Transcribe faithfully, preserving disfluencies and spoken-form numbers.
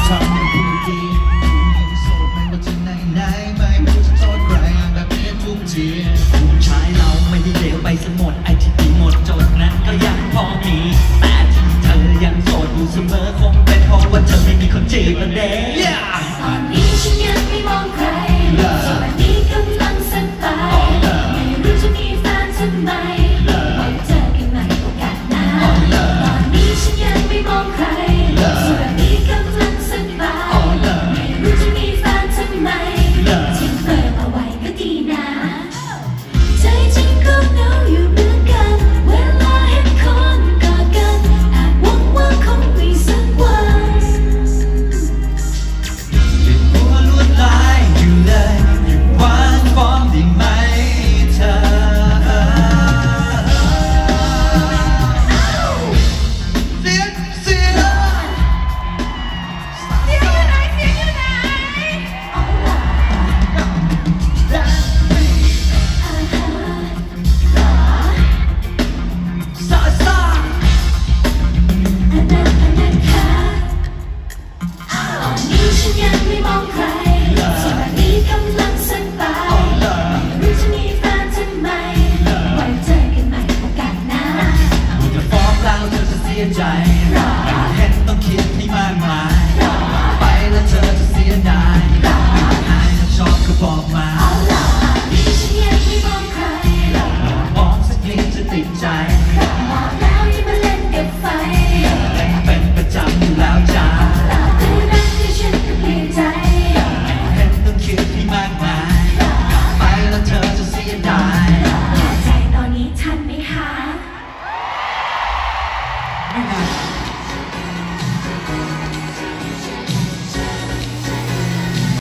ทำให้คุณดียังโสดไม่ว่าจะไหนไหนไม่รู้จะโทษใครแบบนี้ทุกทีผู้ชายเราไม่ได้เลวไปสมดไอ้ที่ดีหมดจดนั้นก็ยังพอมีแต่ที่เธอยังโสดอยู่เสมอคงเป็นเพราะว่าเธอไม่มีคนจีบเด้